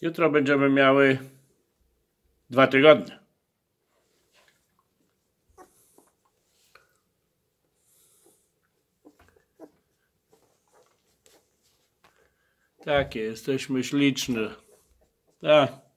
Jutro będziemy miały 2 tygodnie. Takie, jesteśmy śliczni. Tak.